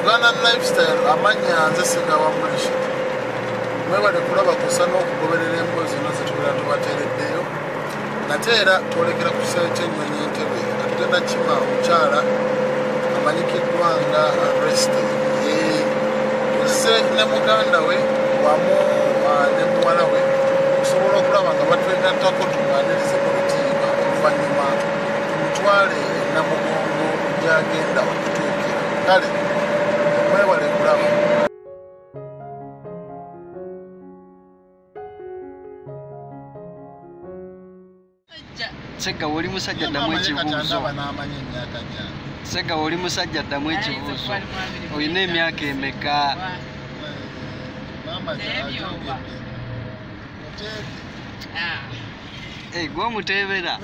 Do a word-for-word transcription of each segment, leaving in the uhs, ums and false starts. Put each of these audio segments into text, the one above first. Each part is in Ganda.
Uganda Lifestyle amanya nze singa wamulishi mwebale kulaba kusana okugoberera emboozi zino zetubeera tubateereddeyo nate era twolekera ku kiseera ky'ennyonyi Entebbe atugenda kima omukyala amanyikiddwa nga Arrested tuzze ne muganda we wamu ne muwala we okusobola okulaba nga batwegattako tuganirize mu lutiima oluvannyuma tumutwale Namugongo gy'agenda okutuukira kale mwebale kulaba. Sega woli musajja ddamu ekibuuzo. Sega woli musajja ddamu ekibuuzo. Oyina emyaka emeka? Eh, gwe omuteebera.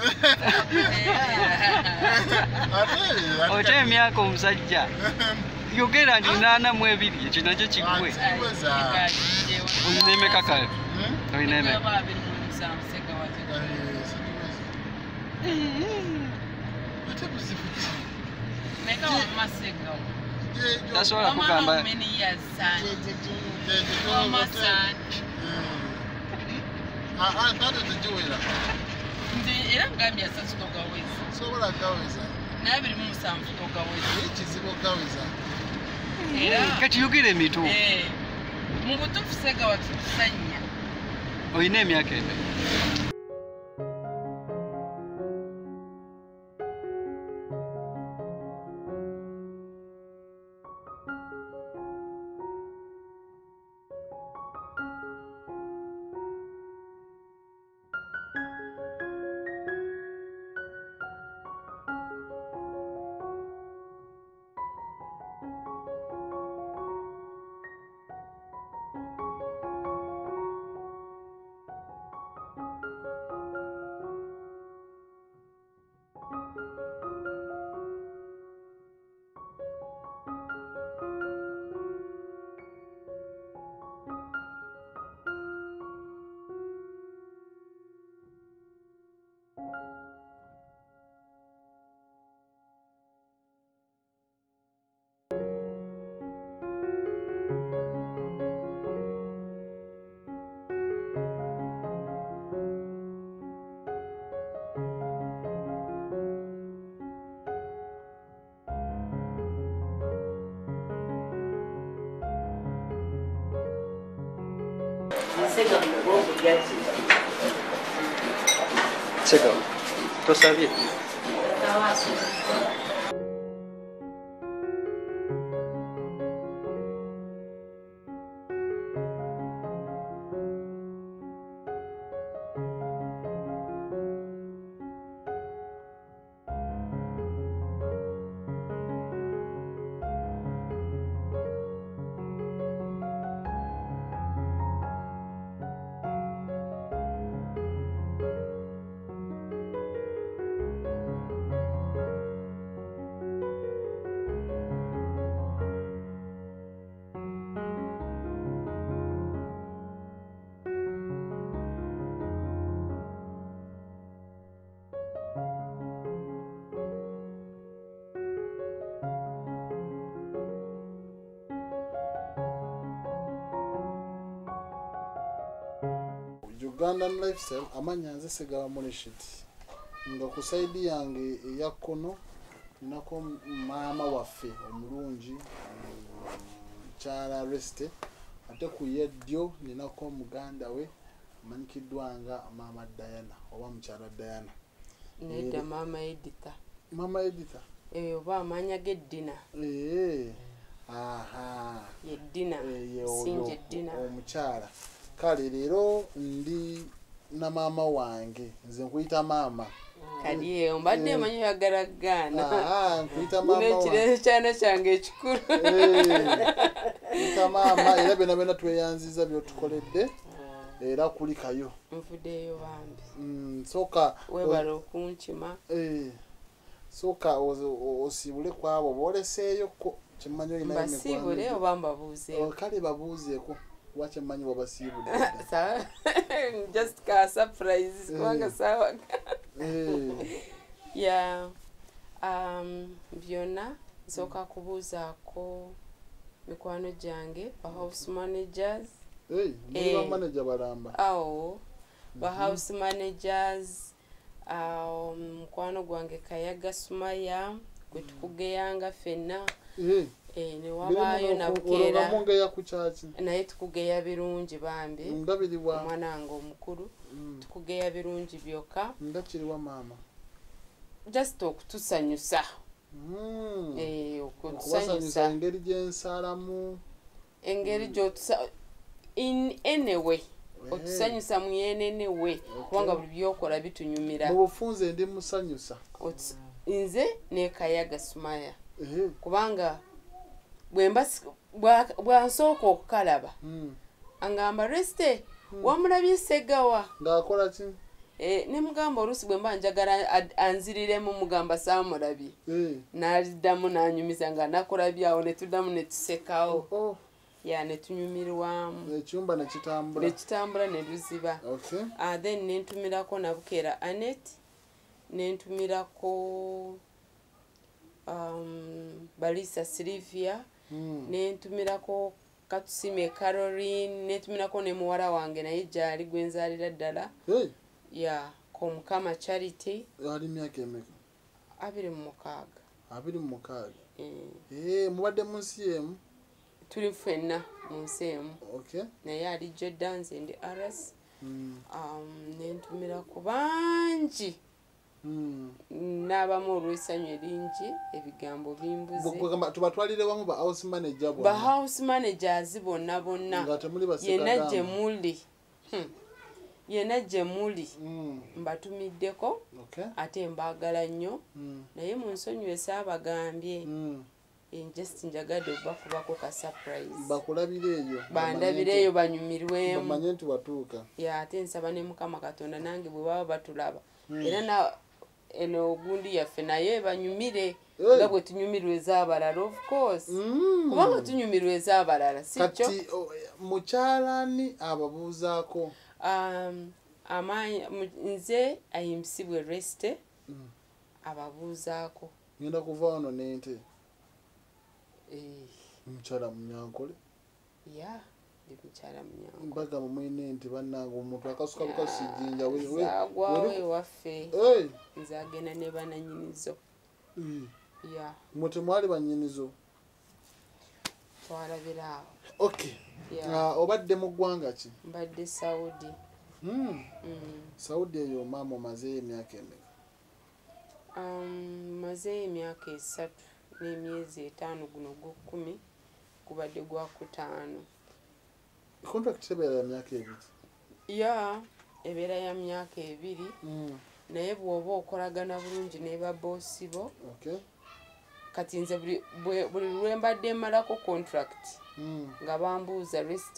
Ote emyaka omusajja. Yogera ndi nana mu ebiri ekyo nakyo kigwe. Oyina emeka kale? Oyina emeka? Tasobola kugamba era ngambye asatu togaweza sobola gaweza nabiri mu musanvu togaweza ekizibu gaweza kati yogera emito mu butuufu Sega watutusanya. Oyina emyaka emeka? Sega, tu sabia? Uganda Lifestyle amanya nze Sega Wamulishiti nga ku side yange eya kono ninako maama waffe omulungi Mukyala Arrested ate ku yeddyo ninako muganda we amanyikiddwa nga Maama Diana oba Mukyala Diana. Nedda Maama Editha. Maama Editha? Eh, oba amanya ge Dina. Eh. Aha. Ye Dina. Sinje Dina. Omukyala. Kale leero ndi na maama wange nze nkuyita maama kali eyo mbadde manyi yagaragana ah nkuyita maama nekire cyane cyange ekikuru nkuyita maama era bena bena tweyanziza byo tukoledde era kuli kayo nfudeyo bambi mm soka webala okunkima eh soka osibule kwabo boleseyo ko kimanyo ina ime basibule obamba buze kale babuze ko wache manyi wabasibu sawa just ka surprise kwanga sawa yeah um byona zoka kubuza ko mikwano gyange ba house managers hey muri ba manager baramba awo ba house managers um mukwano gwange Kayaga Sumaya gwe tukugeyanga fenna eh eh ne wabayo nabukera munga ya kuchachi naye tukugeya birungi bambi ndabiribwa omwana ngo omukuru tukugeya birungi byoka ndakiriwa mama just okutusanyusa mm eh okutusanyusa engeri gyensalamu engeri gyotusa in any way otusanyusa muyenene we kubanga buli byokola bitunyumira mu bufunze ndi musanyusa nze ne Kayaga Sumaya eh kubanga bwemba bwansooka okukalaba angamba reste wamulabye Segawa ngaakola ki eh ne mugamba olusi bwemba njagala anziriremu mugamba saamulabye eh n'addamu n'anyumiza nga nakolabye awo ne tuddamu ne tusekawo oh ya ne tunyumirwamu ekyumba ne kitambula ne kitambula ne luziba okay ah then ne ntumirako nabukera Anet ne ntumirako um Balisa Sylvia mm. ne ntumirako Katusime Caroline ne ntumirako ne muwala wange naye jali gwenzalira ddala hey ya ko Mukama Charity ali myaka emeka abiri mu mukaaga abiri mu mukaaga eh eh mubadde munsi yemu tuli fenna mu nsi emu okay naye ali Jordans and Aras mm. um ne ntumirako bangi mm. n'abamu olw'essanyu eringi ebigambo bimbuze bukugamba tubatwalire wamu ba house manager ba house managers bonna bonna nga temuli baseka yena gye muli hmm. yena gye muli mm. mbatumiddeko okay ate mbaagala nnyo mm. naye mu nsonyiwe saabagambye mm. just njagadde okubakubako ka surprise bakulabire eyo bandabire eyo banyumirwemu bamanye nti watuuka ya ate nsaba ne Mukama Katonda nange bwe baba batulaba era na eno ogundi yaffe naye banyumire nga bwe tunyumirwa ez'abalala of course kubanga tunyumirwa ez'abalala si kyo kati mukyalani ababuuzaako um amaanyi nze ayimusibwe reste ababuuzaako ngenda kuva wano n'ente eh mukyala Munyankole ya ndi mukyala Munyankole mbaga mumwine nti bannange omuntu akasuka bukasijinja agwawe waffe hey nze agenda ne bananyinizo mm. ya muti mwali bannyinizo twalabira awo okay yeah. uh, obadde mu ggwanga ki mbadde Saudi mm. mm. Saudi eyo maama omazeeyo emyaka emeka um, mazeeyo emyaka esatu n'emyezi etaano guno gw'okkumi gubadde gwa kutaano contract ebeera ya myaka ebiri ya ebeera ya myaka ebiri mm. naye bw'oba okolagana bulungi ne baboosi bo okay kati nze buli lwe mbadde mmalako contract mm. nga bambuuza rest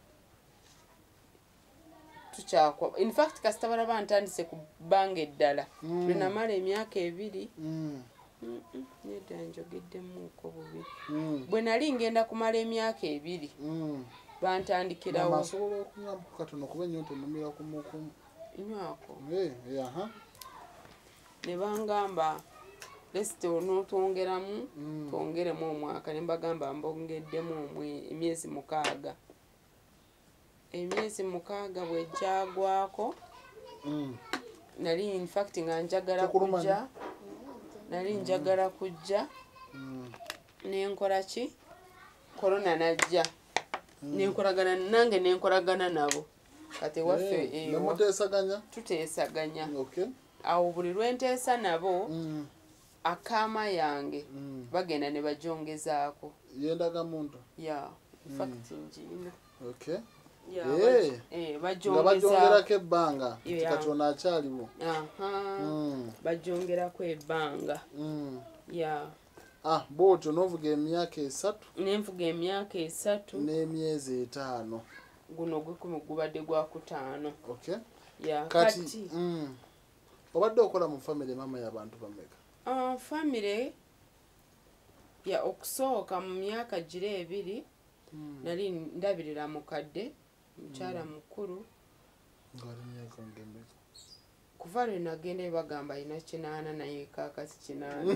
tukyakwa in fact kasita balaba ntandise ku bbanga eddala mm. lwenamala emyaka ebiri mm. mm -mm, nedda njogeddemuuko bubi mm. bwe nali ngenda kumala emyaka ebiri mm. bantandikirawo asobola okunywa katono kuba ennyo tonumira kumukumu nywako eh aha ne bangamba lesite onotwongeramu mm. twongeremu omwaka ne mbagamba mbongeddemu emyezi mukaaga emyezi mukaaga bwejjagwako mm. nali in fact nga njagala kujja nali njagala kujja mm. nenkola ki korona najja mm. nenkolagana nange nenkolagana nabo kati waffe hey. ewa nemuteesaganya tuteesaganya okay awo buli lwenteesa nabo mm. akama yange mm. bagenda ne bajongezaako yendaga muntu ya in fact mm. njina okay yeah, hey. eh bajongerako ebbanga katona akyaliwo aha mm. bajongerako ebbanga mm. ya ah bwotyo novuga emyaka esatu nenvuga emyaka esatu n'emyezi etaano guno gwekumi gubadde gwa kutaano okay ya kati, kati mm. obadde okola mu family mama y'abantu bameka uh, family ya okusooka mu myaka gire ebiri mm. nali ndabirira mukadde mukyala mm. mukulu ng'ali myaka ngemeka kuva lwe nagenda bagamba alina kinaana naye kaakati kinaana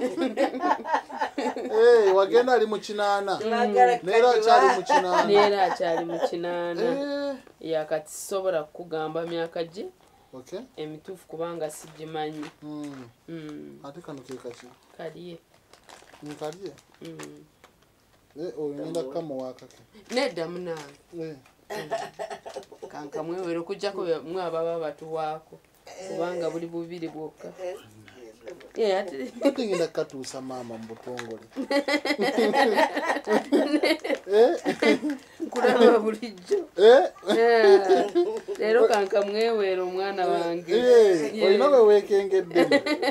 Eh, wagenda ali mu kinaana neera akyali mu kinaana neera akyali mu kinaana yakati sisobola kukugamba myaka gye okay emituufu kubanga sigimanyi. mm. mm. ate kano ke kaki kaliye nkaliye mm. eh oyenda kamuwaakake nedda munange eh kankamwewere okujjako mwe ababa batuwaako kubanga buli bubiri bwokka ate ngenda katuusa maama mu butongole nkulaba bulijjo leero kankamwewere omwana wange olina bwe weekengedde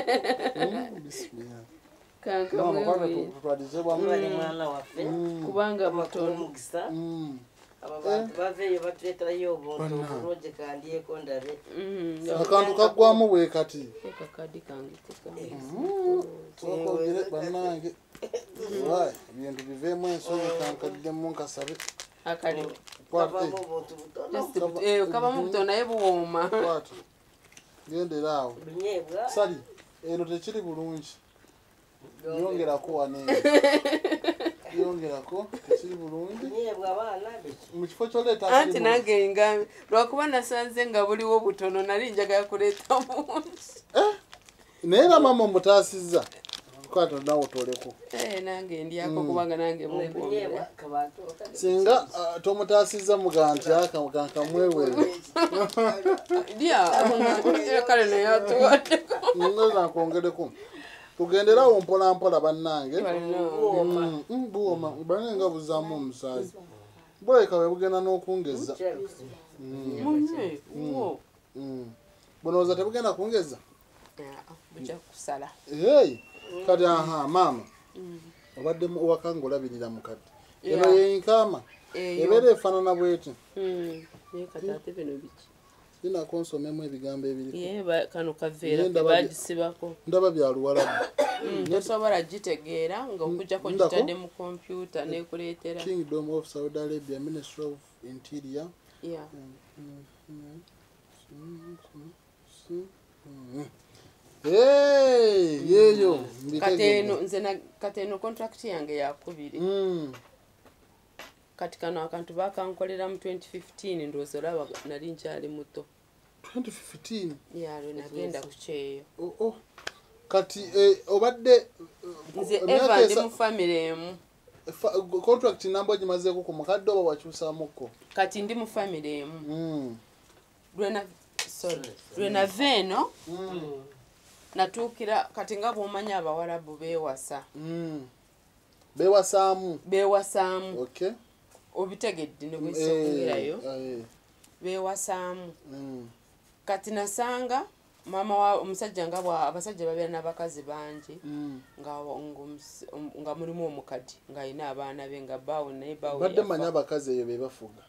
kankamwewere kubanga butono akantu kaggwamu bwe kati kakadi kange tokogere bannange ebintu biveemu ensonga kankaddemu nkasabe akali kabamu butono naye buwooma gendera awo sali eno tekiri bulungi yongerako waneeno yongerako tekiri bulungi mu kifo kyoleeta anti nange ngambe lwakuba nasanze nga buliwo butono nali njagala kuleeta mungi naye era maama omutaasizza kwata nawe otoleko nange ndyako kubanga nange bunkwongera singa tomutaasizza muga nti akankamwewere lya kale nayatuwaddeko nakongereko tugenderawo mpola mpola bannange buwoma bane nga buzaamu omusaayi bulabika bwe bugenda n'okungeza bunooza tebugenda kungeza bujja kusala hey kati aha maama obadde owaka ng'olabirira mukadde eno yenkama ebeera efaanana bweti kati bino biki linako nsomemu ebigambo ebiri kano kaveera bagisibako ndaba bya Luwarabu tosobola gitegeera nga okujjako gitadde mu kompyuta nekuleetera Kingdom of Saudi Arabia Ministry of Interior yeah. Hey, yeyo kateno nze na kateno contract yange yakubiri mm. kati kano akantu bakankolera mu twenty fifteen ndowooza olaba nali nkyali muto twenty fifteen yalo nagenda kukyeyo oh, oh. kati eh, obadde nze eva ndi mu family emu contract namba gimazeeko ku mukadde oba wakyusaamuko kati ndi mu family emu mm. lwena sorry lwena veno mm. natuukira kati nga bw'omanya abawalabu beewasa mm. beewasaamu beewasaamu okay obitegedde ne bwesogerayo eh, beewasaamu mm. kati nasanga mama wa omusajja nga bwa abasajja babeera n'abakazi bangi mm. nga nga mulimu omukadi nga alina abaana be nga bawo naye bawo badde manya abakazi eyo be bafuga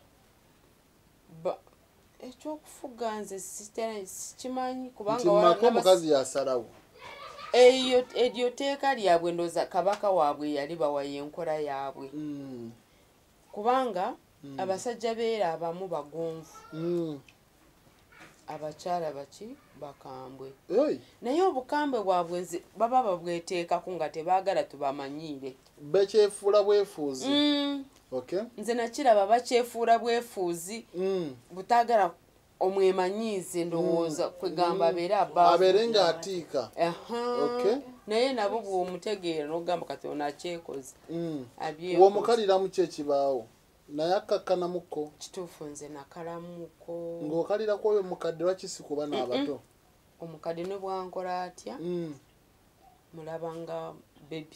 ba ekyokufuga nze sikimanyi kubanga omukazi yasalawo eyo eryo teeka lyabwe ndoza kabaka waabwe yali bawaye enkola yaabwe mm. kubanga mm. abasajja beera abamu bagonvu mm. abakyala baki bakambwe hey. naye obukambwe bwabwe nze baba babweteekako nga tebaagala tubamanyiire bekyefuula bwefuuzi mm. okay. nze nakiraba bakyefuula bwefuuzi mm. butaagala omwemanyiize ndowooza mm. kwegamba abeere abaavu abeere ng'atiika okay. naye nabo bw'omutegeera n'ogamba kati ono akyekoze mm. w'omukaliramu ki ekibaawo naye akkakkanamuko kituufu nze nakalamuko ng'okalirako oyo mukadde lwakisi kuba n'abato omukadde ne bwankola atya mm. mulaba nga bebi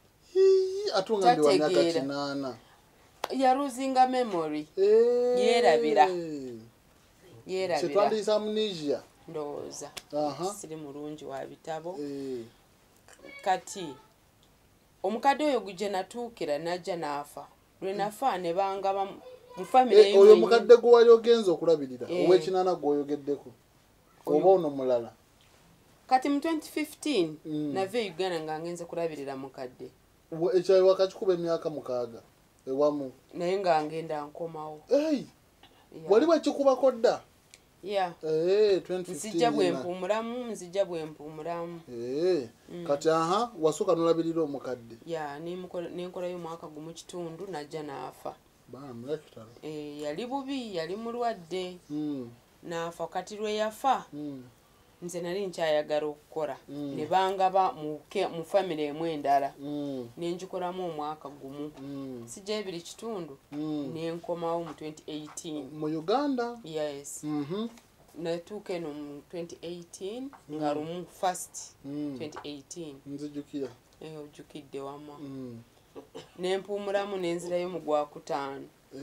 atunga ndi wa myaka kinaana yaluzinga memory hey. yerabira yerabira kyetwandiyisa amnesia ndowooza siri mulungi wa bitabo hey. kati omukadde oyo guje natuukira najja n'afa lwenafa ne banga mu family hey, oyo mukadde gwe wali ogenza okulabirira hey. ow'ekinaana gw'oyogeddeko oba ono mulala kati mu twenty fifteen mm. nave Uganda nga ngenze kulabirira mukadde ekyayi wakakikuba emyaka mukaaga ewamu naye nga ngenda nkomawo hey. yeah. wali bwekikubako dda yeah eh twenty fifteen nzija bwe mpumulamu nzija bwe mpumulamu eh kati aha wasuka nolabirira omukadde yeah nenkola yo mwaka gumu kitundu najja naafa bam lekitalo eh yali bubi yali mulwadde mm naafa kati lwe yafa mm nze nali nkyayagala okukola ne bangaba mu famire emu endala nenjikolamu omwaka gumu sijja ebiri kitundu nenkomawo mu twenty eighteen mu Uganda. Yes. natuuka eno mu twenty eighteen nga lumu first twenty eighteen nzijukira ojjukidde wama nempuumulamu nenzirayo mu gwakutaano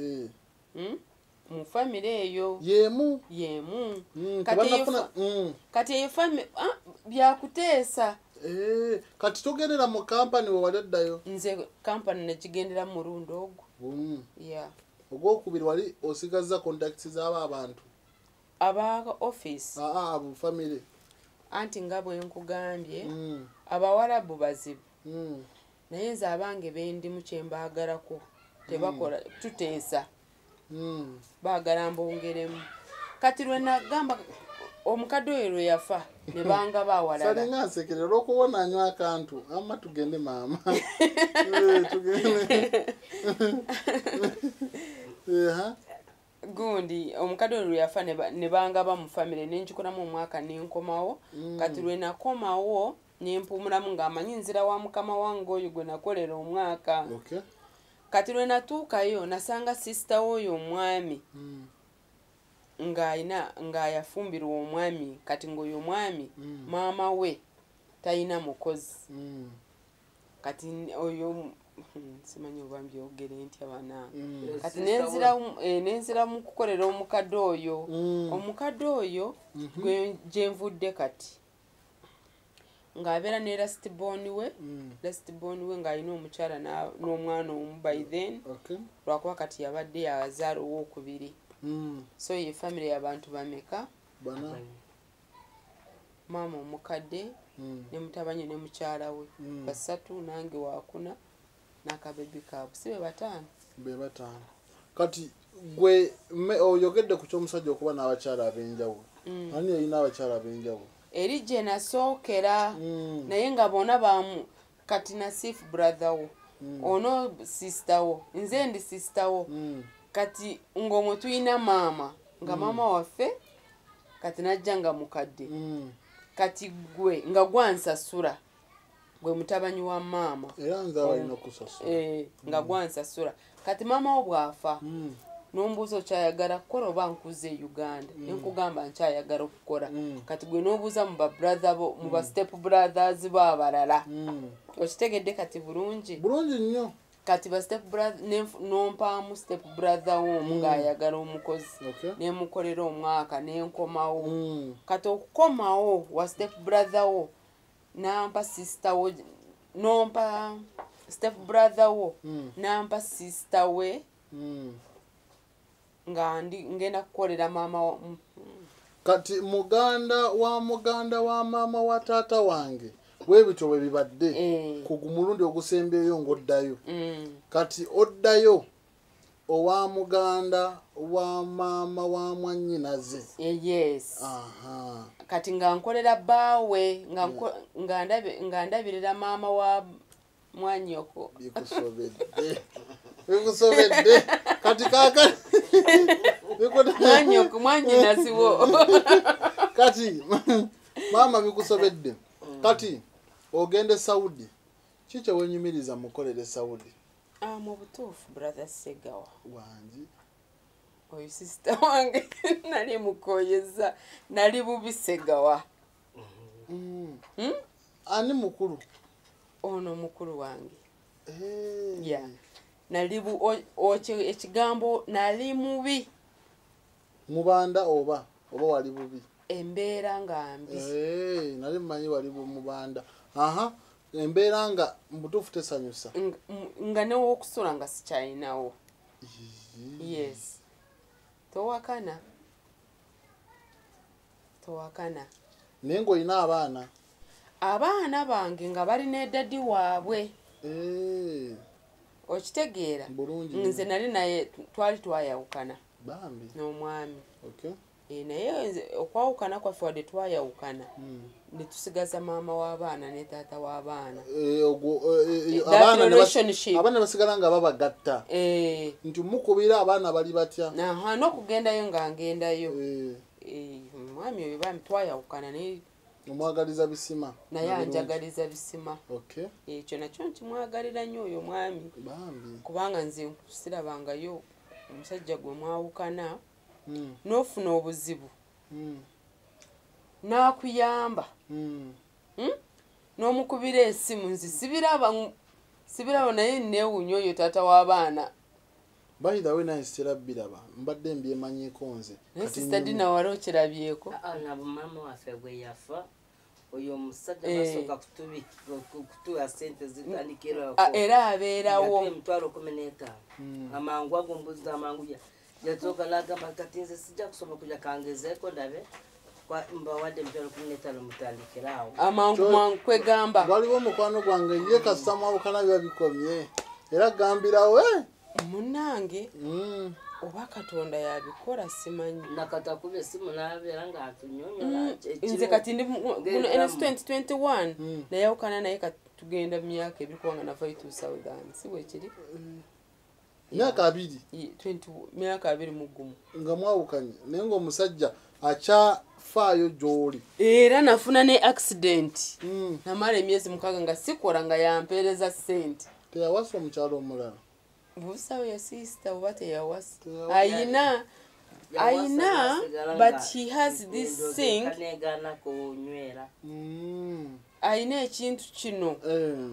mu famire eyo yemu yemu mm, kati eyo famire ah, byakuteesa eh kati togendera mu company we waladdayo nze company nagigendera mu rundi ogwo mm. yeah ogwokubiri wali osigaza contacts z'aba abantu aba office ah ah abo family anti nga bwe nkugambye mm. abawalabu bazibu mm. naye nze abange bendi mu kyembaagalako tebakola mm. tuteesa mm. baagala mbongeremu kati lwe nagamba omukadde oyo lwe yafa ne banga bawalala salinga nsekerera olw'okuwona anywa akantu amma tugende maama eh tugende eh gundi omukadde oyo lwe yafa ne banga ba mu family nenjikolamu omwaka nenkomawo mm. kati lwe nakomawo nempuumulamu ng'amanyi nzira wa mukama wange oyo gwe nakolera omwaka okay. kati lwe natuukayo nasanga sister oyo omwami mm. ng'ayina ng'ayafumbirwa omwami kati ng'oyo omwami mm. maama we tayina mukozi mm. kati oyo simanyi oba mbyogere ntya banange mm. kati nenzira eh, nenzira mu kukolera omukadde oyo mm. omukadde oyo mm -hmm. gwe gyenvudde kati ng'abeera ne last born we mm. last born we ng'alina omukyala n'omwana omu by then okay. lwakuba kati yabadde yazaala owokubiri mm. so ye family y'abantu bameka bana maama omukadde mm. ne mutabani ne mukyala we mm. basatu nange wakuna n'akabebi kaabwe si be bataano be bataano kati gwe oyogedde ku ky'omusajja okuba n'abakyala ab'enjawulo mm. ani yalina abakyala ab'enjawulo eri gye nasookera mm. naye nga bona bamu kati Nasifu brother wo mm. ono sister wo nze ndi sister wo mm. kati ng'omwe tuyina maama nga mm. maama waffe kati najja nga mukadde mm. kati gwe nga gwansasula gwe mutabanyi wa maama era nze abalina kusasula eh, nga mm. gwansasula kati maama wo bwafa mm. nombuuza okyayagala kukola oba nkuze e Uganda mm. nenkugamba nkyayagala okukola mm. kati gwe n'obuuza mu babrother bo mu ba mm. step brothers bo abalala mm. okitegedde kati bulungi bulungi nnyo kati ba step brother nompaamu step brother wo mm. ng'ayagala omukozi okay. nemukolera omwaka nenkomawo mm. kati okukomawo wa step brother wo nampa sister wo nompa step brother wo mm. nampa sister we mm. nga ndi ngenda kukolera maama wa mm. kati muganda wa muganda wa maama wa taata wange bwebityo bwe bibadde eh. ku mulundi ogusembeyo ng'oddayo mm. kati oddayo owa muganda wa maama wa mwannyinaze eh, yes aha kati nga nkolera bbaawe nga nga ndabe nga ndabirira maama wa mwanyoko bikusobedde bikusobedde kati kaka mwanyoko mwannyinasiwo kati maama bikusobedde kati ogende Saudi kiki wenyumiriza mukolere Saudi ah mu butuufu brother Segawa wangi oyo sister wange nali mukoyeza nali bubi Segawa mm. hmm? ani mukulu ono mukulu wange hey. yeah nali bu oche ekigambo nali mubi mubanda oba oba wali bubi embeera nga mbi eh nali manyi wali mubanda aha embeera nga mbutufu tesanyusa nga ne okusula nga sikyalinawo yes towakana towakana nengo olina abaana abaana bange nga balina eddadi waabwe eh okitegeera bulungi nze nali naye twali twayawukana bambi n'omwami okay eh naye okwawukana kwaffe wadde twayawukana mm. ne tusigaza maama w'abaana ne taata w'abaana eh ogwo eh, That abaana ne bas- relationship. abaana basigala nga babagatta eh nti mukubira abaana bali batya aha n'okugendayo nga ngendayo eh eh mwami oyo bami twayawukana ne omwagaliza bisima naye anjagaliza bisima okay ekyo nakyo nkimwagalira nnyo oyo mwami bambi kubanga nze nkusirabangayo omusajja gwe mwawukana mm n'ofuna obuzibu mm n'akuyamba mm hmm? n'omukubira esimu nzi sibiraba sibiraba naye neewunya oyo taata w'abaana by the way naye sirabiraba mbadde mbyemanyiiko nze naye sista dina wali okirabyeko nabo mama waffe bwe yafa oyo omusajja Eh. basooka kutubi kutuwa sente zitandikira Ah, era abeerawo emitwalo kumi n'etaano amangu ago mbuzi amangu yatooka n'agamba kati nze sijja kusoma kuja kangezeeko ndabe kwa- mbawadde emitwalo kumi n'etaano mutandikiraawo amangu mangu kwegamba waliwo omukwano gwange ye kasita mwawukana biba bikomye era gambirawo eh munnange mm oba katonda yabikola simanyi nakatakuba esimu n'abeera ng'atunyonyola nze kati ndi guno ns twenty twenty-one Mm. nayawukana naye kati tugenda mu myaka ebiri kubanga nava two thousand si bwekiri myaka abiri Ye- twenty myaka abiri mu gumu nga mwawukanye naye ng'omusajja akyafaayo gy'oli era nafuna ne accident mm namala emyezi mukaaga nga sikola nga yampeereza ssente teyawasa omukyalo omulala busawo ya sister oba teyawasa Teyawasa. ayina ayina but he has this thing kanegaana kunywera mm ayina ekintu kino eh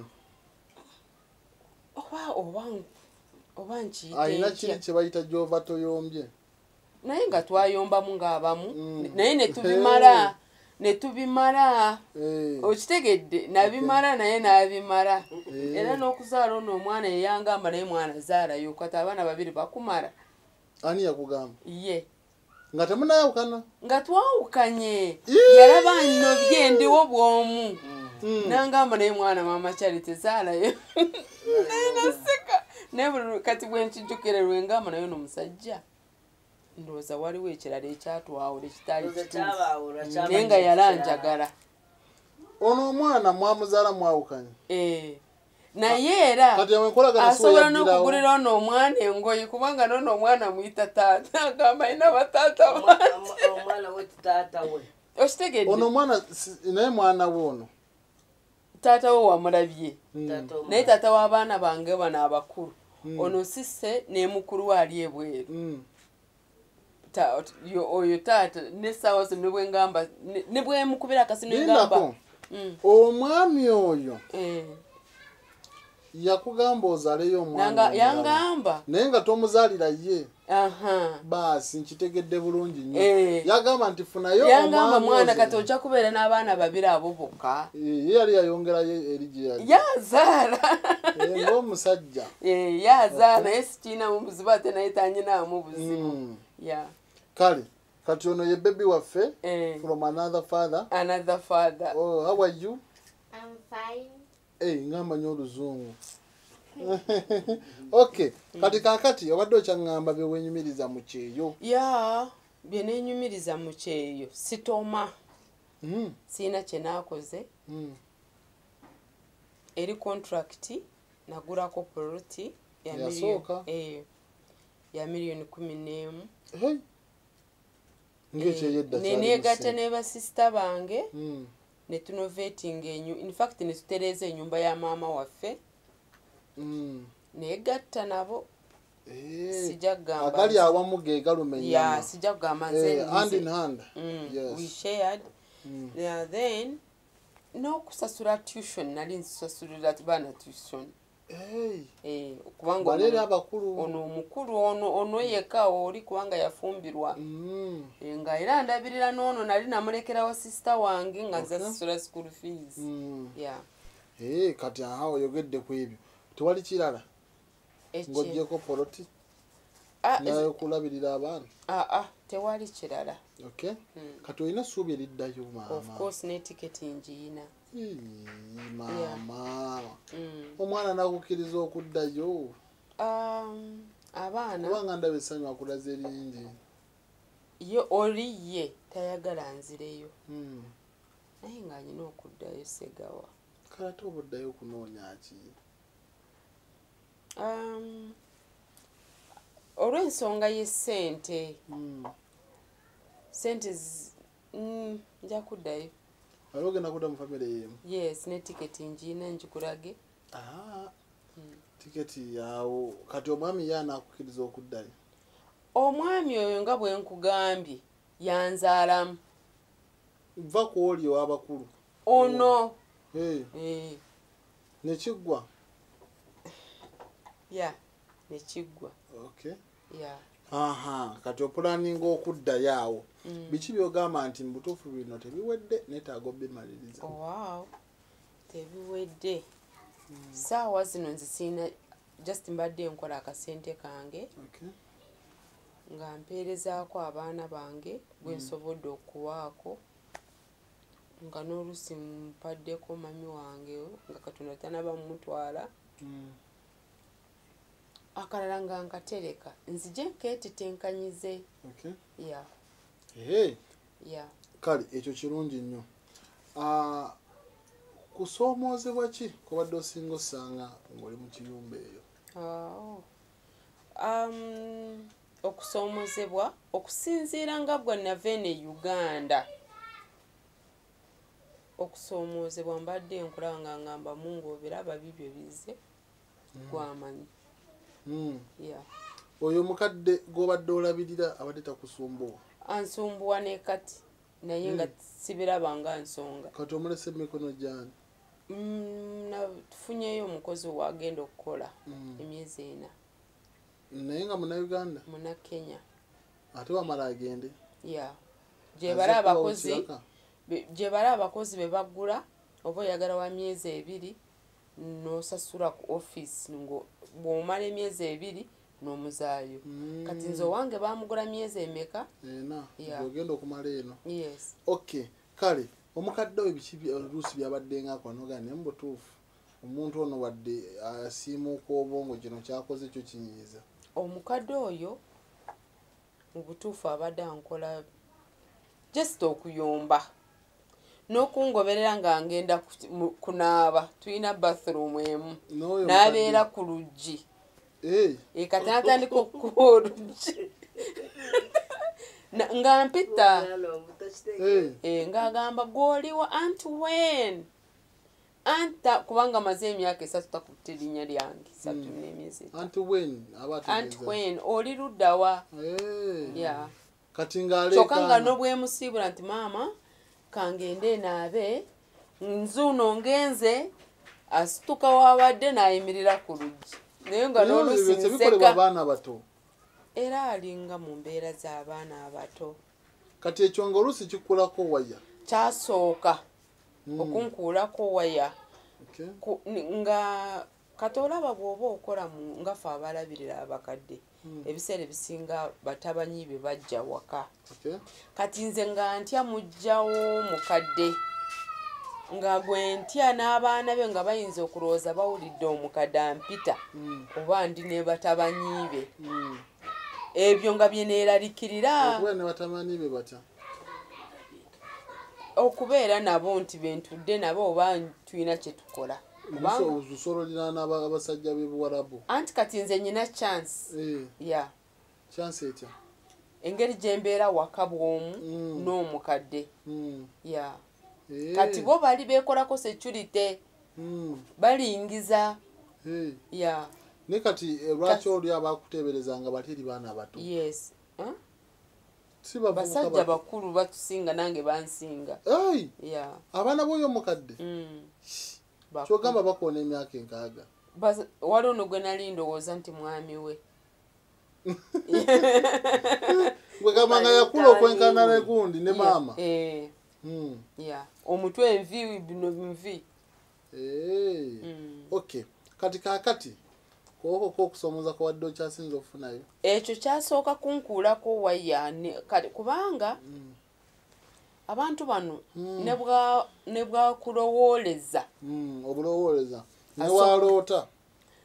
oba oba oba ayina nkiyite kiri kye bayita gy'ova toyombye naye nga twayombamu ng'abamu Mm. naye ne tubimala ne tubimala eh okitegedde nabimala naye n'abimala Eh. era n'okuzaala ono omwana yeyangamba naye mwana zaalayo kati abaana babiri bakumala ani yakugamba ye nga temunayawukana nga twawukanye Ii! yalaba nno byendiwo bwomu Mm. nangamba naye mwana mama kyali tezaalayo naye naseka naye buli kati bwenkijjukire lwengamba naye ono musajja ndowooza waliwo ekirala ekyatwawula ekitaali Nze kituufu kyabaawula naye nga yalanjagala ono omwana mwamuzaala mwawukanye Eh, naye era kati yawe nkolagana siwe asobola yaddirawo n'okugulira ono omwana engoye kubanga nono omwana muyita taata agamba alina bataata bangi omwana we taata we okitegedde ono omwana si- naye mwana we ono taata we wamulabye taata omwana. naye taata w'abaana bange bano abakulu ono sisse ne mukulu we ali ebweru Mm. Ta- yo- oyo taata n'essaawa zino ne bwengamba ne- ne bwemukubira akasi negamba lindako omwami oyo Eh, yakugamba ozaaleyo omwana nanga omulala. yangamba naye nga tomuzaalira ye aha baasi nkitegedde bulungi nnyo Eh. yagamba nti funayo yangamba omwami mwana ozo. kati ojja kubeera n'abaana babiri abo bokka Eh, ye yali yayongerayo eri gye yali yazaala Eh, ng'omusajja Eh, yazaala naye sikiinamu buzibu ate naye tanyinaamu buzibu Mm. ya kale kati ono ye bebi waffe Eh, from another father. another father Oh, how are you? I'm fine. Hey, ngambanya oluzungu. Okay, kati kakati obadde okyaŋŋamba bye wenyumiriza mu kyeyo. ya bye neenyumiriza mu kyeyo sitoma Mm. siina kye naakoze Mm. eri contract nagulako poloti ya Yasooka? miliyoni eh, ya miliyoni kumi n'emu Hey. Ng'ekyeyedda kyali neneegatta musenyu. ne basisita bange Mm. ne tunovatinga enyu infact ne tutereeza ennyumba ya maama waffe Mm. neegatta nabo Eh. sijja kugamba Agali awamu ge galuma ya ennyama. sijja kugamba nze Eh, hand in nze. hand. Mm, Yes. we shared Mm. yeah, then n'okusasula tuition nali nsasulira baana tuition Hey. eh, kubanga Balere ono- abakulu. ono omukulu ono ono yekka oli kubanga yafumbirwa Mm. Eh, nga era ndabirira n'ono nali namulekerawo sisita wange nga Okay. nsasula school fees Mm. yeah. Eh, kati aha oyogedde ku ebyo. Tewali kirala Eki- ng'oggyeko poloti Ah, nayo kulabirira abaana. ah, ah, tewali kirala Okay. Mm. Kati olina ssuubi eriddayo of maama. course n'etiketi ngiina Ii, maama. Mm. Omwana nakukkiriza okuddayo. Um, abaana Kubanga ndaba essanyu akulaze lingi. ye oli ye tayagala nzireyo mm. naye nga alina okuddayo Ssegawa. Kale ate obuddayo okunoonya ki? Um, olw'ensonga y'essente mm. sente mm, nja kuddayo. Wali ogenda kudda mu famire yemu? Yes, ne tiketi ngiina ngikulage. Ah, mm. Tiketi yawo kati omwami ye anakukkiriza okuddayo? Omwami oyo nga bwe nkugambye yanzaalamu. Va ku oli ow'abakulu ono hey. eh. Nekiggwa? ya nekiggwa. Okay. ya aha kati opulaninga okuddayo awo mm. biki byogamba nti mu butuufu bino tebiwedde neetaaga obimaliriza? Oh, wow. Tebiwedde mm. Saawa zino nzisiina just mbadde nkola akasente kange okay. nga mpeerezaako abaana bange gwe nsobodde mm. okuwaako nga n'olusi mpaddeko mami wange nga Katonda tanaba mutwala mm. akalala nga nkatereka nzije nkeetetenkanyize. Okay. ya hey. ya kale ekyo kirungi nnyo. Uh, kusoomoozebwa ki kubadde osinga osanga ng'oli mu kiyumba eyo? oh. um, okusoomoozebwa okusinziira nga bwe nava eno Uganda. Okusoomoozebwa mbadde nkulaba nga ngamba Mungu obiraba bibyo bize mm. gwamanyi mm. yeah. Oyo omukadde gw'obadde olabirira abadde takusumbuwa? Ansumbuwa ne kati naye mm. nga sibiraba nga nsonga. Kati omulese emikono gy'ani? Mm, nafunyeyo omukozi wagenda okukola mm. emyezi ena. Naye nga muna Uganda? Muna Kenya. Ate wamala agende? yeah. gye bali abakozi gye bali abakozi be baggula oba oyagala wa myezi ebiri n'osasula ku office ngo bw'omala emyezi ebiri n'omuzaayo. mm. Kati nze owange bamugula myezi emeka? ena yeah. ogenda okumala eno? yes. Okay. Kale omukadde we biki oluusi byabadde nga kwanoga ne mu butuufu omuntu ono wadde asiimuuka obwongo kino kyakoze kyo kinyiiza? Omukadde oyo mu butuufu abadde ankola just okuyomba n'okungoberera nga ngenda kunaaba. Tulina bathroom emu n'abeera ku luggi e kati natandika okukuba oluggi nga mpita ng'agamba gw'oliwa anti wen anta kubanga maze emyaka esatu takutte erinnya lyange esatu n'emyezi anti wen anti wen oli luddawa? yeah. Kati ng'aleekaana kyokka nga n'obwemusiibula nti maama kangende naabe nzuuno ngenze asituka wabadde n'ayimirira ku luggi naye nga n'olusi nseka. Abaana bato era alinga mu mbeera z'abaana abato. Kati ekyo ng'olusi kikkulako waya? Kyasooka mm. okunkuulako waya. Okay. nga kati olaba bw'oba okola nga ffe abalabirira abakadde mm. ebiseera ebisinga batabanyi be bajja waka. Okay. Kati nze nga ntya mujjawo mukadde nga gwe ntya n'abaana be nga bayinza okulowooza bawulidde omukadde ampita mm. oba ndi ne batabanyi be mm. ebyo nga bye neeraliikirira okubeera ne batabanyi be batya? okubeera nabo nti bentudde nabo oba tulina kye tukola. Osololera n'abasajja b'ebuwarabu? Anti kati nze nyina chance. Eh. ya chance etya? engeri gye mbeera waka bw'omu mm. n'omukadde. mm. ya hey. Kati bo bali beekolako security mm. balingiza. hey. ya ne kati lwaki oli abakuteeberezanga bateri baana bato? yes. huh? Si basajja bakulu batusinga nange bansinga. hey. ya abaana b'oyo omukadde mm. kyogamba bakoona emyaka enkaaga. waliwo no gwe nali ndowooza nti mwami we gwe gamba nga yakula okwenkana ne gundi ne maama. yeah. mm. yeah. omutwe envi bino nvi. hey. mm. Okay. Kati kaakati kwoko kw'okusoomoza kwawadde okyasinza okufunayo? Ekyo kyasooka kunkuulako waya kubanga mm. abantu bano mm. ne bwakulowooleza mm. obulowooleza ne waloota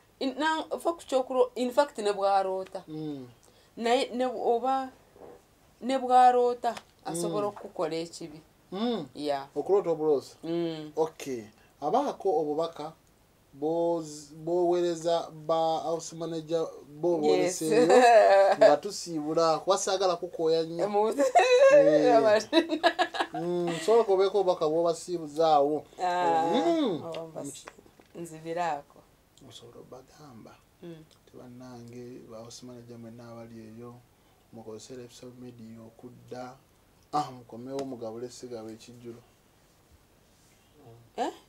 in fact ne bwaloota mm. naye oba ne bwaroota asobola okukola ekibi. Yeah. Okulota obulozi. Mm. Okay. Abaako obubaka boweereza ba house manager bo boleseeyo nga tusiibula kubasaagala kukooya nnyo. Sobola kubeeko obubaka bwobasiibuzaawo. Nzibiraako. Osobola obagamba tebannange ba house manager mwenna abali eyo mukozesera episode media okudda ah mukomewo mugabule sigaba ekijjulo. Eh?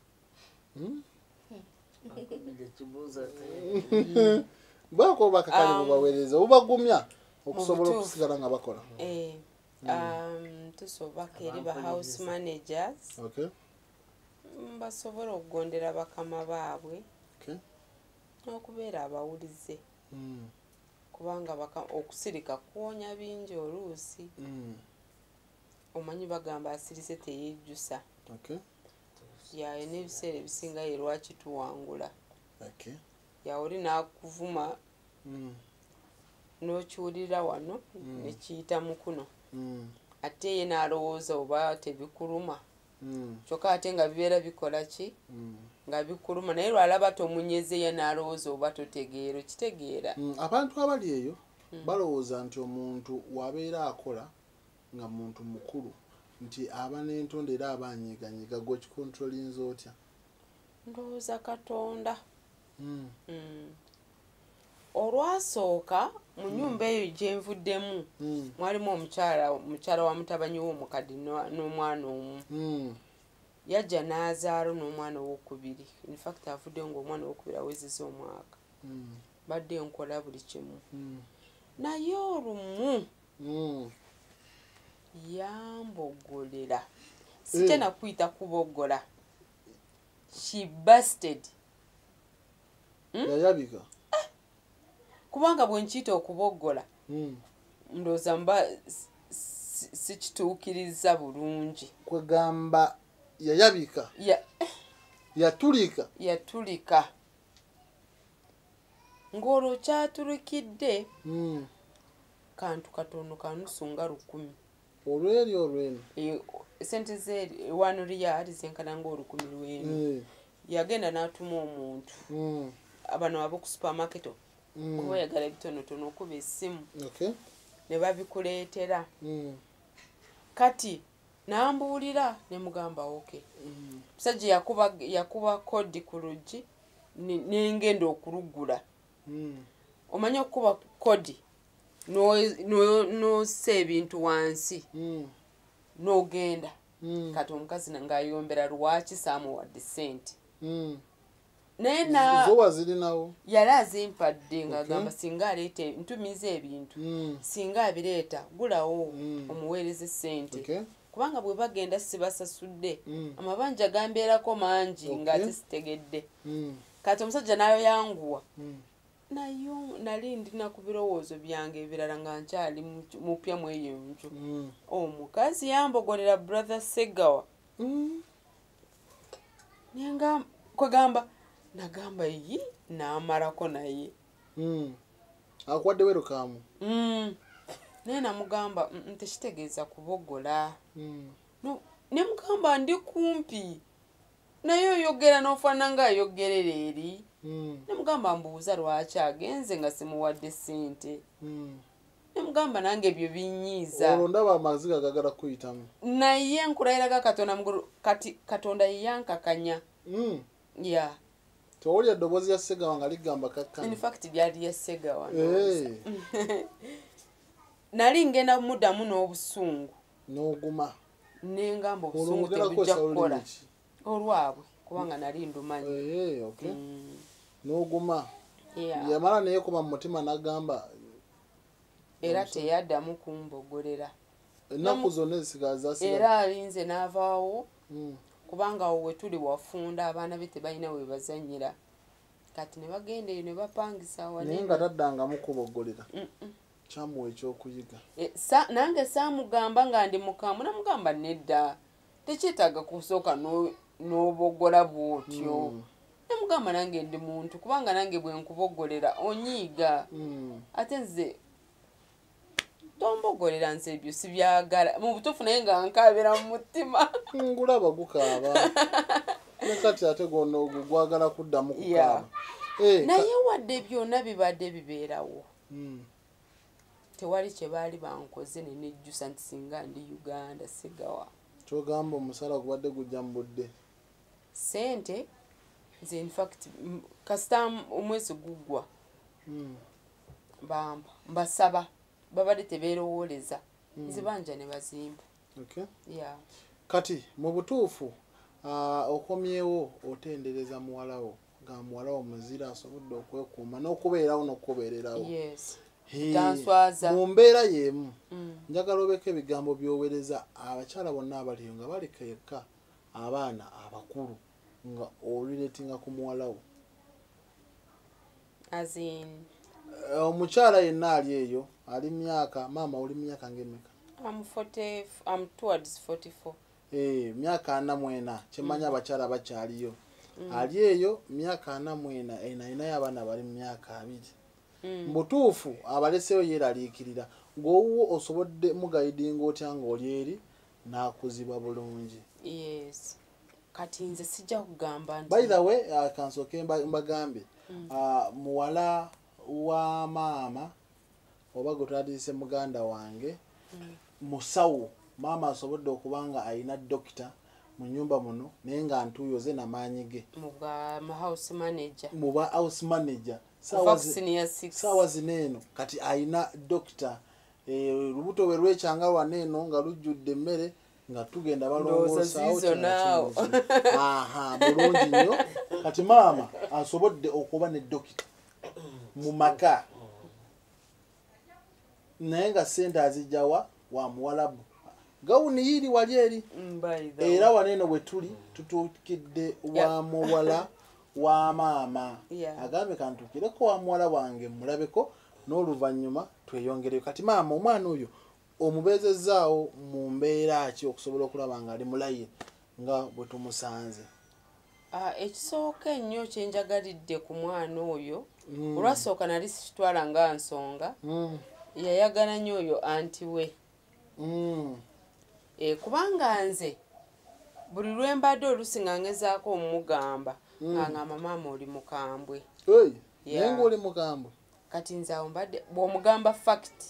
Bwako bakakali bubaweereza obubagumya okusobola okusigala nga bakola. Eh, um, tusobaka eri ba house managers. Okay. Basobola okugondera bakama baabwe. Okay. Okubeera abawulize. Mm. Kubanga baka okusirika kuwonya bingi oluusi. Mm. Omanyi bagamba asirise teyejjusa. Okay. Ya n'ebiseera ebisinga ye lwaki tuwangula. Okay. Ya oli nakuvuma mm. n'okiwulira wano mm. ne kiyita mukuno. Mm. Ate ye n'alowooza oba tebikuluma. Mm. Kyokka ate nga bibeera bikola ki? Mm. Nga bikuluma naye lwalaba tomunyeze ye n'alowooza oba totegeera kitegeera. Mm. Abantu abali eyo mm. balowooza nti omuntu wabeera akola nga muntu mukulu nti aba n'entonde era abanyiganyiga gwe kikontrolinze otya? Ndowooza Katonda. Mm. Mm. Olwasooka mu nnyumba eyo gye nvuddemu mm. mwalimu omukyala omukyala wa mutabanyi w'omukadde n'omwana omu. Mm. Yajja n'azaala n'omwana ow'okubiri. In fact avudde ng'omwana ow'okubiri awezezza omwaka. Mm. Badde nkola buli kimu. Mm. Naye olumu mm. yambogolera. Sijja mm. nakuyita kubogola. She busted. Mm? Yayabika. Kubanga bwe nkiyita okubogola mm. ndowooza mba sikituukiriza bulungi. Kwegamba yayabika. Ya yatulika. Yatulika. Ng'olwo kyatulikidde mm. kantu katono kanusu nga lukumi. Olweri olweno. E, sente ze wano riyadi zenkana ng'olukumi lwenu. Mm. Yagenda n'atuma omuntu. Mm. Abano abo ku supermarket. Mm. Kuba yagala ebitonotono okuba essimu. Okay. Ne babikuleetera. Mm. Kati nambuulira ne mugamba okay. Mm. Musajja yakuba yakuba kodi ku luggi n'engenda okulugula. Mm. Omanyi okuba kodi no no no se ebintu wansi. Mm. N'ogenda. Mm. Kati omukazi ng'ayombera lwaki saamuwadde ssente. Mm. Nena zowa zilinawo yali azimpadde ng'agamba singa aleeta ntumiza ebintu mm. singa abireeta gulawo mm. omuweereze ssente. Okay. Kubanga bwe bagenda sibasasudde mm. amabanja gambeerako mangi okay. ng'ate sitegedde. Mm. Kati omusajja nayo yanguwa. Mm. Nayo nali ndina ku birowoozo byange ebirala nga nkyali mupya mu eyo nju. Mm. Omukazi yambogolera brother Segawa. Mm. Nenga kwegamba nagamba yi n'amalako naye. Mm. Akwadde welcome. Mm. Naye namugamba tekitegeeza kubogola. Mm. No, ne mugamba ndi kumpi. Naye oyogera n'ofaanana ng'ayogerera eri. Mm. Ne mugamba mbuuza lwaki agenze nga simuwadde ssente. Mm. Ne mugamba nange ebyo binyiiza. Olwo ndaba amaziga gagala kuyitamu. Naye nkulayiraga Katonda mugulu kati Katonda yankakanya. Mm. Yeah. Towulira eddoboozi ya Segawa nga ligamba kakkanya. In fact lyali ya Segawa. Hey. Nali ngenda muddamu n'obusungu. N'oguma. N'engamba obusungu tebujja kukola. Olwabwe kubanga nali ndumanyi. Hey, okay. Mm. N'oguma. Yeah. Yamala naye kuba mu mutima n'agamba. Era teyaddamu kumbogolera. Ennaku zonna ezisigaza zasigala. Era alinze n'avaawo. Mm. Kubanga wowe tuli wafunda abaana be tebalina we bazannyira. Kati ne bagenda eyo ne bapangisa wane. Naye nga taddanga mukubogolera. Mm -mm. Kyamuwa ekyokuyiga. E, sa, nange saamugamba nga ndi mukamu namugamba nedda. Tekyetaaga kusooka n'obogola bw'otyo. Mm. Namugamba nange ndi muntu kubanga nange bwe nkubogolera onyiiga. Mm. Ate nze tombogolera nze ebyo sibyagala mu butuufu naye nga nkaabira mu mutima ngulaba gukaaba ne kati ate gonna gwagala kuddamu kukaaba naye wadde byonna bibadde bibeerawo tewali kye baali bankoze ne nejjusa nti singa ndi Uganda sigawa kyogamba omusala gubadde gujja mu budde sente nze in fact kasita omwezi guggwa bamba mbasaba babadde tebeerowooleza nze banja ne bazimba kati mu butuufu okomyewo otendereza muwalawo nga muwalawo muzira asobodde okwekuuma n'okubeerawo n'okubeererawo mu mbeera y'emu njagala obeko ebigambo byowereza abakyala bonna abaliyo nga baleka eka abaana abakulu nga oliretinga ku muwalawo omukyala yenna ali eyo ali myaka maama oli myaka ng'emeka myaka ana mu ena kyemanya abakyala bakyaliyo ali eyo myaka ana mu ena ena ayinayo abaana bali mu myaka abiri mbutuufu abaleseyo yeeraliikirira ng'owuwo osobodde mugayidinga otya ng'oli eri n'akuzibwa bulungi kati nze sijja kugamba nti by the way kansooke mbagambe muwala wa maama oba gwe twadiise muganda wange musawo maama asobodde okuba nga alina dokita mu nyumba muno naye nga ntuuyo ze namaanyi ge muba house manager saawa zino eno kati alina dokita lubuto bwe lwekyanga lwana eno nga lujjudde emmere nga tugenda balongoosawo aha bulungi nnyo kati maama asobodde okuba ne dokita mu maka naye nga ssente azijjawa wa muwalabu gawuni yiri wali eri era waneeno bwe tuli tutuukidde wa muwala wa maama agambe kantukireko wa muwala wange mulabeko n'oluvannyuma tweyongereyo kati maama omwana oyo omubeezezaawo mu mbeera ki okusobola okulaba nga ali mulayi nga bwe tumusanze ekisooka ennyo kyenjagalidde ku mwana oyo olwasooka nali sikitwala nga nsonga yayagala nnyo oyo anti we kubanga nze buli lwe mbadde oluusi nga ngezaako omugamba angamba maama oli mukambwe naye ngaoli mukambwe kati nze awo mbadde bw'omugamba fact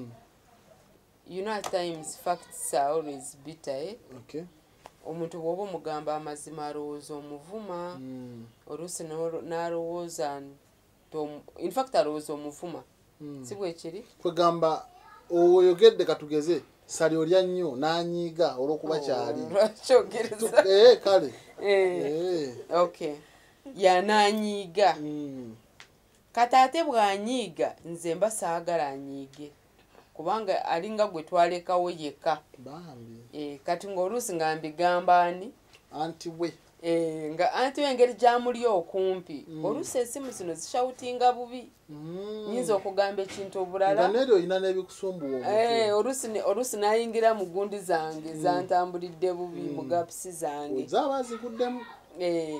you know at times facts are always bitter eh? Okay. Omuntu bw'oba omugamba amazima alowooza omuvuma oluusi n'alowooza in fact alowooza omuvuma si bwe kiri kwegamba oyogedde katugeze sali olya nnyo n'anyiiga olw'okuba kyali lwakyogereza eh kale eh okay yananyiiga kati ate bw'anyiiga nze mba saagala anyiige kubanga alinga gwe twalekawo yekka bambi eh kati ng'oluusi nga mbigamba ani anti we eh nga anti we engeri gy'amuli okumpi oluusi esimu zino zishawutinga bubi nyinza okugamba ekintu obulala nga neryo olina n'ebikusumbuwa eh oluusi oluusi n'ayingira mu gundi zange zantambulidde bubi mu gapusi zange zaba zikuddemu eh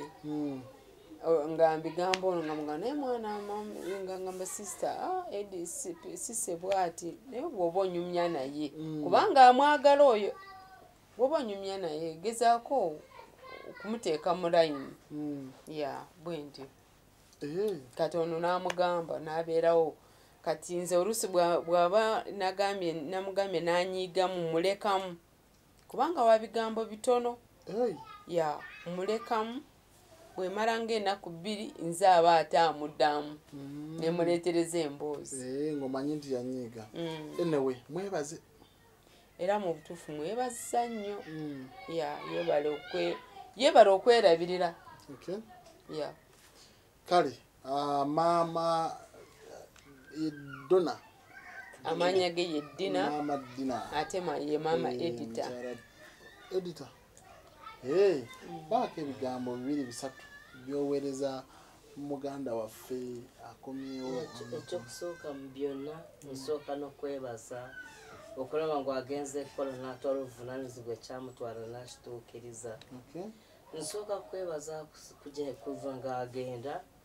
nga mbigamba ono nga mugana naye mwana nga ngamba sister ah edi sise bwati naye bw'oba onyumya naye kubanga amwagala oyo bw'oba onyumya naye gezaako okumuteeka mu layini ya bwe ntyo kati ono n'amugamba n'abeerawo kati nze oluusi bw'aba nagambye namugambye n'anyiigamu mulekamu kubanga wa bigambo bitono ya mulekamu bwe mara ng'ennaku bbiri nze aba ate amuddamu ne muleetereza emboozi ng'omanyi nti yanyiiga enewe mwebaze era mu butuufu mwebaza nnyo ya yeebala okwerabirira ya kale maama Donna amanya ge ye Dina maama Dina ate ye maama Edita Edita eh baako ebigambo bibiri bisatu byowereza muganda waffe akomyewo ekyokusooka mu byonna nsooka n'okwebaza okulaba ng'agenze kukola n'atwala obuvunaanyizibwa ekyamutwala n'akituukiriza nsooka kwebaza kuva ng'agenda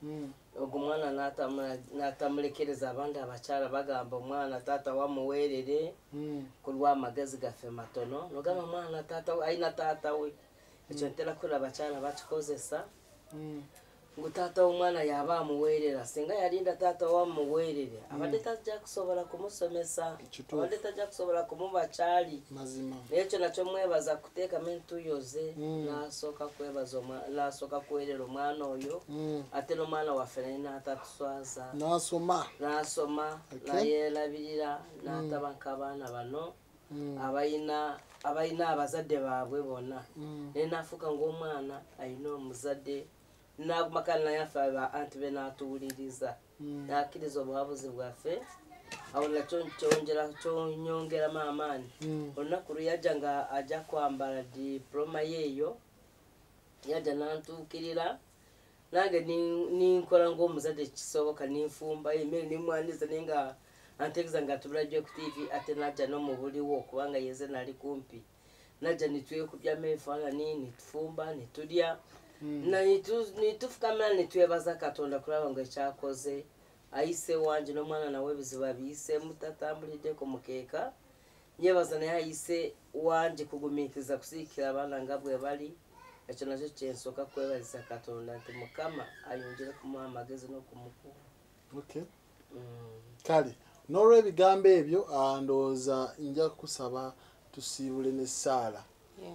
ogwo omwana n'atamulekereza abandi abakyala bagamba omwana taata wamuweerere ku lw'amagezi gaffe matono nogamba omwana taata ayina taata we ekyo ntera kula abakyala bakikozesa ngu taata w'omwana yaba amuweerera singa yalinda taata wamuweerere abadde tajja kusobola kumusomesa abadde tajja kusobola kumuba kyali ekyo nakyo mwebaza kuteekamu entuuyo ze n'asooka kwebaza n'asooka kuweerera omwana oyo ate n'omwana waffe naye n'atatuswaza n'asoma n'asoma nayeerabirira n'ataba nk'abaana bano abayina abayina abazadde baabwe bonna naye n'afuuka ng'omwana ayina omuzadde n'amakala naye affe aba anti be n'atuwuliriza n'akkiriza obuhabuzi bwaffe awo nakyo kyongera kyonyongeramu amaani olunaku lwe yajja nga ajja kwambala diploma yeeyo yajja n'antuukirira nange ninkola ng'omuzadde kisoboka ninfumba email nimwaniriza naye nga antegeeza nga tubulajjo ku tivi ate najja n'omubuliwo kubanga yeze nali kumpi najja nitwekubyamu ebifaananyi nitufumba nitulya nitufukamira nitwebaza katonda kulaba nga ekyakoze ayise wanje n'omwana nawe ebizibu abiyisemu tatambuliddeko mukeeka nyebaza naye ayise wanje kugumiikiriza kusiikira abaana nga bwe bali ekyo nakyo kyensooka kwebaliza katonda nti mukama ayongere kumuha amagezi n'okumukuuma kale n'olw'ebigambo ebyo ndowooza nja kusaba tusiibule n'essaala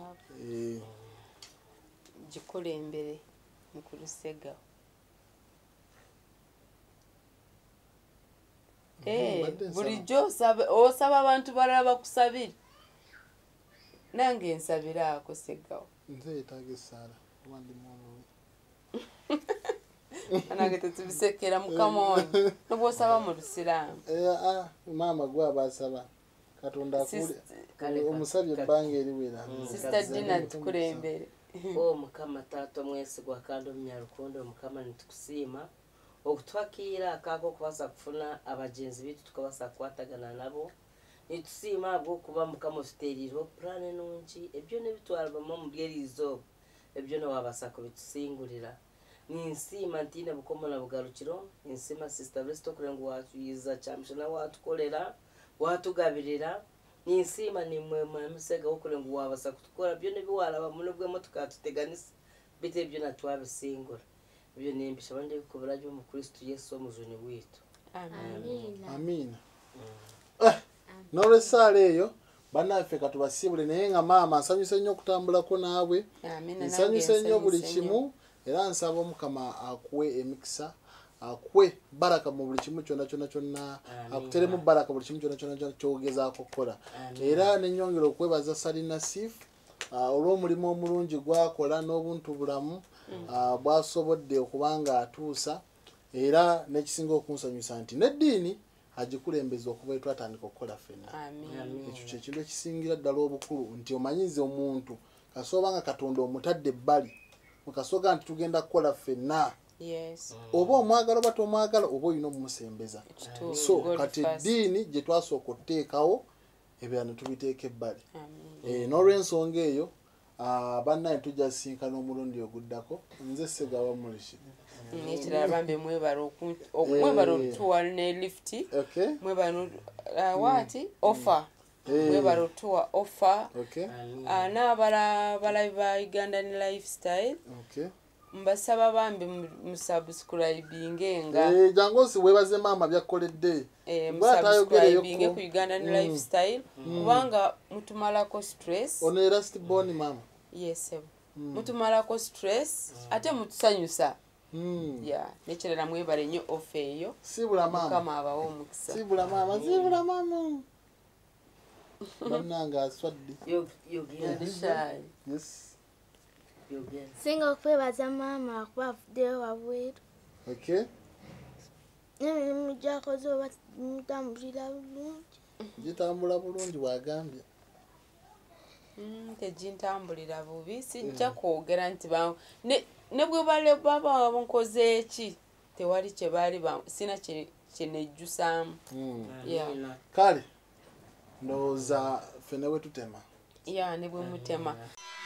gikulembere mu kulusega bulijjo osaba abantu balala bakusabire nange nsabire ako Ssegawo nze yeetaaga essaala oba ndi mwonowe nange tetubisekera mukama wange nobwosaba mu lusiraamu maama gwe aba asaba katonda akule omusabye ebbanga eriwera sista Dina tukulembere o mukama taata omwesigwa kandi omunyalukondo mukama nitukusiima okutwakiira akaako okubasa kufuna abagenzi bitu tukabasa kukwatagana nabo nitusiima habw'okuba mukama ofiteerire pulaani nungi ebyo nebitwalbamu mu byeriizo ebyo newabasa kubitusingulira ninsiima ntiine bukomo na bugarukiro ninsiima sista Blessed okure ngu watuyiza kyamishana watukolera watugabirira ninsiima nimwe mwamusega okure ngu wabasa kutukora byo nebiwalaba muno bw'emotoka tuteganisa bite ebyo natwabisingura ebyo nembishaba ndikubira byo mu Kristo Yesu omuzuni witu amina amina n'olwessaala eyo bannaffe katubasiibule naye nga maama nsanyuse nnyo okutambulako naabwe nsanyuse nnyo buli kimu era nsaba omukama akuwe emikisa akuwe baraka mu buli kimu kyonna kyonna kyonna akuteremu baraka buli kimu kyonna kyonna kyogezaako okukola era nenyongera okwebaza Salina Sif olw'omulimu omulungi gwakola n'obuntu bulamu bwasobodde okubanga atuusa era n'ekisinga okunsanyusa nti n'eddiini agikulembeza okuba etwatandika okukola ffenna ekyo kyekintu ekisingira ddala obukulu nti omanyize omuntu kasooba nga Katonda omutadde ebbali mukasooka nti tugenda kukola ffenna oba omwagala oba tomwagala oba olina omumusembeza so kati eddiini gye twasooka okuteekawo ebira ne tubiteeka ebbali n'olw'ensonga eyo bannaye tujja sisinkana omulundi oguddako nze Ssegawa Mulisi ekirala bambe mwebala mwebala otuwa ne lifti mwebala wati offer mwebala otuwa offer n'abala balabi ba Uganda ne Lifestyle mbasaba bambi musubscribinge nga jangu si webaze maama byakoledde musubscribinge ku Uganda ne Lifestyle kubanga mutumalako stress ono Erast Boni mama yes mutumalako stress ate mutusanyusa ya nekirala mwebale nnyo offer eyo sibula mama kama abawo omukisa sibula mama sibula mama bannanga aswadde yogera yes singa okwebaza maama kuba avuddeyo wabweru okay n'emirimu gyakoze oba mutambulira bulungi gitambula bulungi bwagambye tegintambulira bubi sijja kwogera nti ne bwe bale baba nkoze eki tewali kye baali sina kyenejjusaamu kale ndowooza ffene bwe tutema ya ne bwe mutema